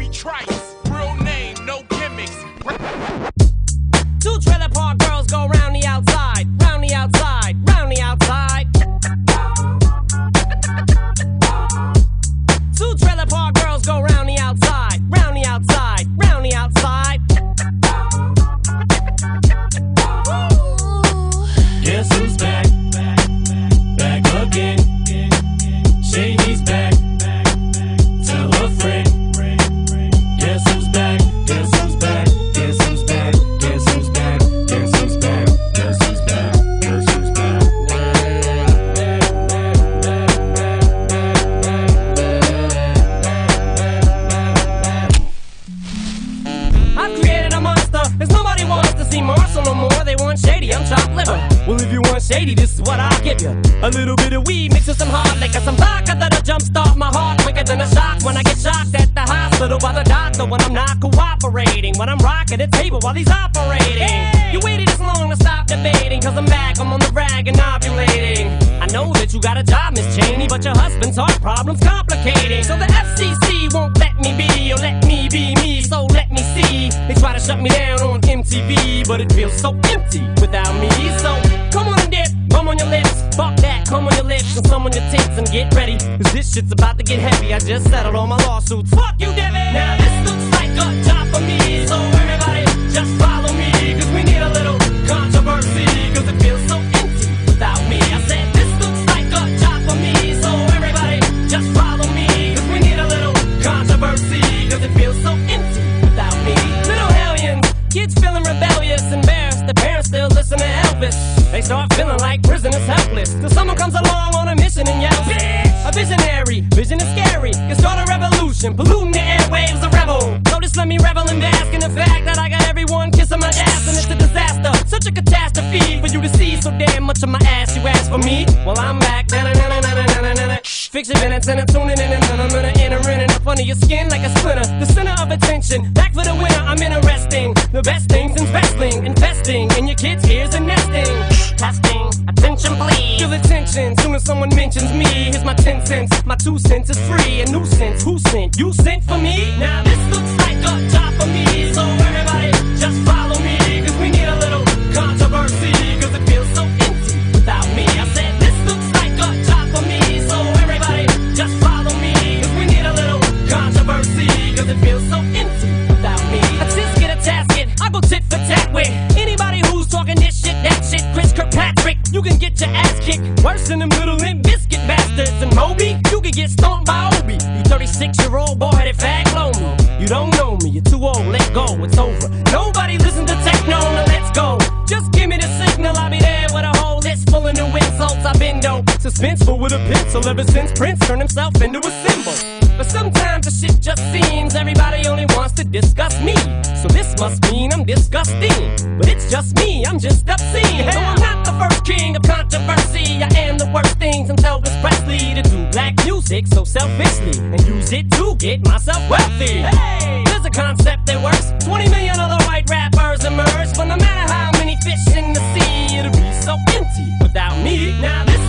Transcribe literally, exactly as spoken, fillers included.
Bobby Trice. Real name, no gimmicks. Two trailer park girls go round the outside, round the outside, round the outside. Two trailer park girls go round the outside, round the outside, round the outside. Guess who's back? Back again. Shady's back. Tell a friend. Guess who's back? Guess who's back? Guess who's back? Guess who's back? Guess who's back? Guess who's back? Guess who's back? I've created a monster. There's nobody wants to see Marshall no more. They want Shady, I'm chopped liver. Well, if you want Shady, this is what I'll give you. A little bit of weed mixed with some hard liquor, some vodka that'll jumpstart my heart quicker than a shock when I get shocked at the hospital by the doctor when I'm not cooperating. When I'm rocking the table while he's operating. Hey! You waited this long to stop debating, cause I'm back, I'm on the rag and ovulating. I know that you got a job, Miss Cheney, but your husband's heart problem's complicating. So the F C C won't let me be, or let me be me, so let me see. They try to shut me down on M T V, but it feels so empty without me. So come on and dip, come on your lips, fuck that, come on your lips and some on your tits and get ready, cause this shit's about to get heavy. I just settled all my lawsuits, fuck you, Debbie. Now this looks like a job for me, so everybody just follow me, cause we need a little controversy, cause it feels so empty without me. I said this looks like a job for me, so everybody just follow me, cause we need a little controversy, cause it feels so empty without me. Little hellions, kids feeling rebellious, embarrassed, the parents still listen to Elvis. They start feeling like prisoners helpless, till someone comes along on a mission and yells, bitch! A visionary, vision is scary, can start a revolution, polluting the airwaves, a rebel. So just let me revel and bask in the fact that I got everyone kissing my ass, and it's a disaster, such a catastrophe for you to see so damn much of my ass. You ask for me, well I'm back. Fix your minutes and I'm tuning in and I'm gonna enter in and up under your skin like a splinter. The center of attention, back for the winner, I'm interesting. The best things in wrestling, investing in your kids' ears and nesting. Testing, attention please. Feel the tension, soon as someone mentions me. Here's my ten cents, my two cents is free. A nuisance, who sent? You sent for me? Now this looks like a job for me, so everybody just follow me, cause we need a little controversy, cause it feels so empty without me. I said this looks like a job for me, so everybody just follow me, cause we need a little controversy, cause it feels so empty without me. I just get a tasket, I go tit for tat with anybody who's talking this shit, that shit. Chris Kirkpatrick, you can get your ass kicked worse than them little Limp Biscuit bastards. And Moby, you can get stomped by Obi. You thirty-six year old boy that fag blow me. You don't know me, you're too old, let go, it's over. Nobody listen to techno, now let's go. Just give me the signal, I'll be there with a whole list full of new insults. I've been dope, suspenseful with a pencil ever since Prince turned himself into a symbol. But sometimes the shit just seems everybody only wants to discuss me. So this must mean I'm disgusting. But it's just me, I'm just obscene. No, I'm not the first king of controversy. I am the worst thing since Elvis Presley to do black music so selfishly and use it to get myself wealthy. Hey, there's a concept that works. twenty million other white rappers emerge, but no matter how many fish in the sea, it'll be so empty without me. Now this